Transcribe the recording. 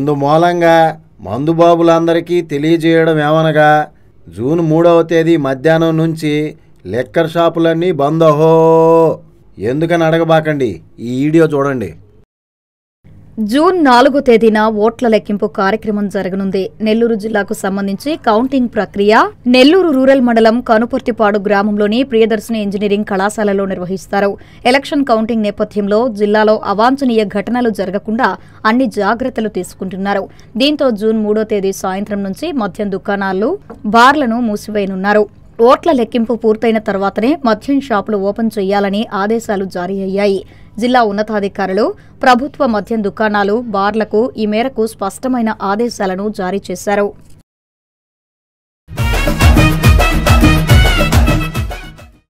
అందుమూలంగా మందుబాబులందరికీ తెలియజేయడం ఏమనగా జూన్ 3వ తేదీ మధ్యాహ్నం నుంచి లిక్కర్ షాపులన్నీ బంద్ అహో. ఎందుకని అడగబాకండి, ఈ వీడియో చూడండి. జూన్ 4వ తేదీన ఓట్ల లెక్కింపు కార్యక్రమం జరగనుంది. నెల్లూరు జిల్లాకు సంబంధించి కౌంటింగ్ ప్రక్రియ నెల్లూరు రూరల్ మండలం కనుపర్తిపాడు గ్రామంలోని ప్రియదర్శిని ఇంజనీరింగ్ కళాశాలలో నిర్వహిస్తారు. ఎలక్షన్ కౌంటింగ్ నేపథ్యంలో జిల్లాలో అవాంఛనీయ ఘటనలు జరగకుండా అన్ని జాగ్రత్తలు తీసుకుంటున్నారు. దీంతో జూన్ 3వ తేదీ సాయంత్రం నుంచి మద్యం దుకాణాలు, బార్లను మూసివేయనున్నారు. ఓట్ల లెక్కింపు పూర్తయిన తర్వాతనే మద్యం షాపులు ఓపెన్ చేయాలని ఆదేశాలు జారీ అయ్యాయి. జిల్లా ఉన్నతాధికారులు ప్రభుత్వ మద్యం దుకాణాలు, బార్లకు ఈ మేరకు స్పష్టమైన ఆదేశాలను జారీ చేశారు.